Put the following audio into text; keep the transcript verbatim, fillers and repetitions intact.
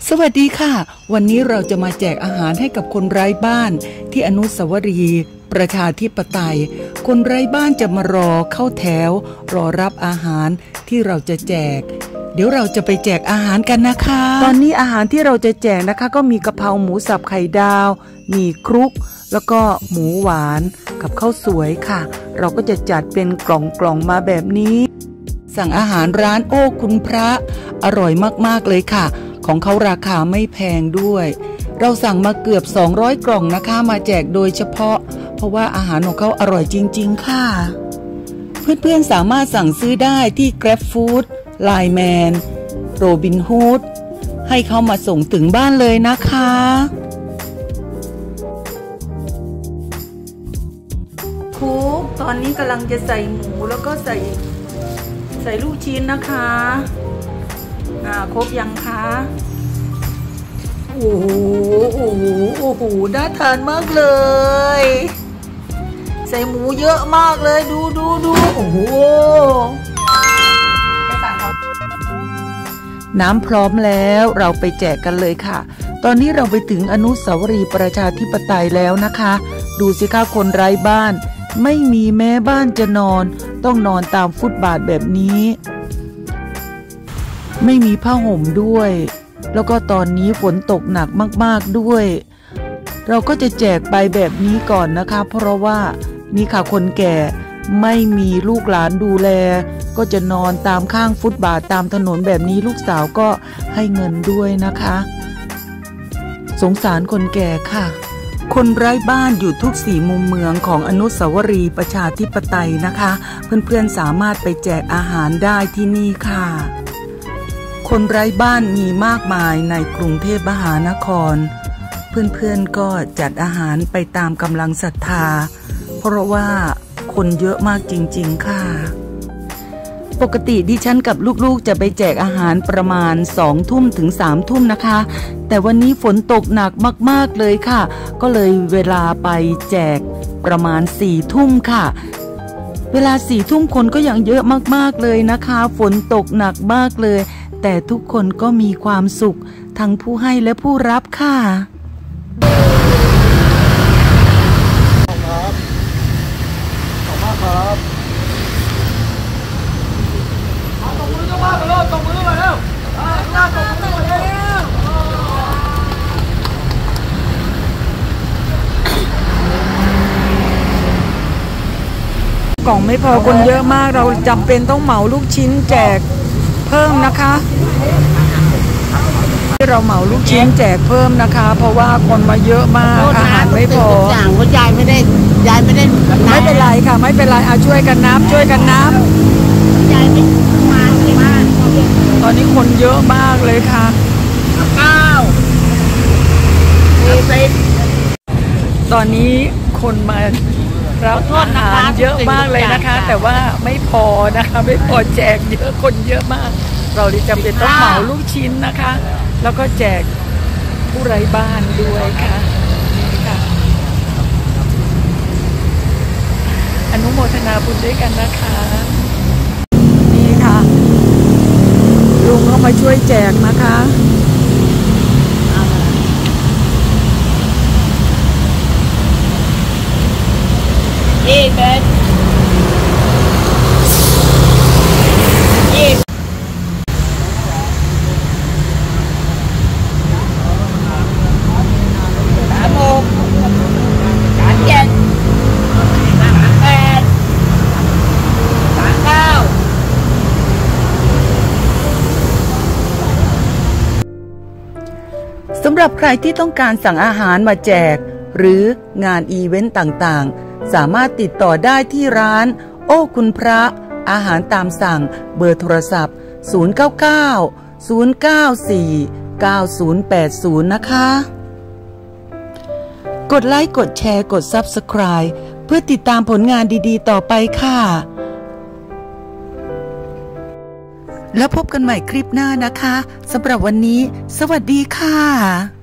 สวัสดีค่ะวันนี้เราจะมาแจกอาหารให้กับคนไร้บ้านที่อนุสาวรีย์ประชาธิปไตยคนไร้บ้านจะมารอเข้าแถวรอรับอาหารที่เราจะแจกเดี๋ยวเราจะไปแจกอาหารกันนะคะตอนนี้อาหารที่เราจะแจกนะคะก็มีกะเพราหมูสับไข่ดาวมีครุกแล้วก็หมูหวานกับข้าวสวยค่ะเราก็จะจัดเป็นกล่องๆมาแบบนี้สั่งอาหารร้านโอ้คุณพระอร่อยมากๆเลยค่ะของเขาราคาไม่แพงด้วยเราสั่งมาเกือบสองร้อยกล่องนะคะมาแจกโดยเฉพาะเพราะว่าอาหารของเขาอร่อยจริงๆค่ะเพื่อนๆสามารถสั่งซื้อได้ที่ Grab Food ไลน์แมน Robin Hood ให้เขามาส่งถึงบ้านเลยนะคะคุกตอนนี้กำลังจะใส่หมูแล้วก็ใส่ใส่ลูกชิ้นนะคะอ่าครบยังคะโอ้โหโอ้โหโอ้โหน่าทานมากเลยใส่หมูเยอะมากเลยดูดูดูโอ้โหน้ำพร้อมแล้วเราไปแจกกันเลยค่ะตอนนี้เราไปถึงอนุสาวรีย์ประชาธิปไตยแล้วนะคะดูสิคะคนไร้บ้านไม่มีแม้บ้านจะนอนต้องนอนตามฟุตบาทแบบนี้ไม่มีผ้าห่มด้วยแล้วก็ตอนนี้ฝนตกหนักมากๆด้วยเราก็จะแจกไปแบบนี้ก่อนนะคะเพราะว่านี่ค่ะคนแก่ไม่มีลูกหลานดูแลก็จะนอนตามข้างฟุตบาทตามถนนแบบนี้ลูกสาวก็ให้เงินด้วยนะคะสงสารคนแก่ค่ะคนไร้บ้านอยู่ทุกสี่มุมเมืองของอนุสาวรีย์ประชาธิปไตยนะคะเพื่อนๆสามารถไปแจกอาหารได้ที่นี่ค่ะคนไร้บ้านมีมากมายในกรุงเทพมหานครเพื่อนๆก็จัดอาหารไปตามกำลังศรัทธาเพราะว่าคนเยอะมากจริงๆค่ะปกติดิฉันกับลูกๆจะไปแจกอาหารประมาณสองทุ่มถึงสามทุ่มนะคะแต่วันนี้ฝนตกหนักมากๆเลยค่ะก็เลยเวลาไปแจกประมาณสี่ทุ่มค่ะเวลาสี่ทุ่มคนก็ยังเยอะมากๆเลยนะคะฝนตกหนักมากเลยแต่ทุกคนก็มีความสุขทั้งผู้ให้และผู้รับค่ะครับขอบคุณครับตบมือก็มาไปเลยตบมือมาแล้วตบมือมาแล้วกล่องไม่พอคนเยอะมากเราจำเป็นต้องเหมาลูกชิ้นแจกเพิ่มนะคะเราเหมาลูกชิ้นแจกเพิ่มนะคะเพราะว่าคนมาเยอะมากอาหารไม่พออย่างคุณยายไม่ได้ยายไม่ได้ไม่เป็นไรค่ะไม่เป็นไรเอาช่วยกันนับช่วยกันนับยายไม่มาเลยมากตอนนี้คนเยอะมากเลยค่ะเก้าสิบตอนนี้คนมารับอาหารเยอะมากเลยนะคะแต่ว่าไม่พอนะคะไม่พอแจกเยอะคนเยอะมากเราเลยจำเป็นต้องเหมาลูกชิ้นนะคะแล้วก็แจกผู้ไร้บ้านด้วยค่ะนี่ค่ะอนุโมทนาบุญด้วยกันนะคะนี่ค่ะลุงเขามาช่วยแจกนะคะยี่สิบยี่สิบสามหกสามเจ็ดสามแปดสามเก้าสำหรับใครที่ต้องการสั่งอาหารมาแจกหรืองานอีเวนต์ต่างๆสามารถติดต่อได้ที่ร้านโอ้คุณพระอาหารตามสั่งเบอร์โทรศัพท์ศูนย์ เก้า เก้า ศูนย์ เก้า สี่ เก้า ศูนย์ แปด ศูนย์นะคะกดไลค์กดแชร์กด ซับสไครบ์ เพื่อติดตามผลงานดีๆต่อไปค่ะแล้วพบกันใหม่คลิปหน้านะคะสำหรับวันนี้สวัสดีค่ะ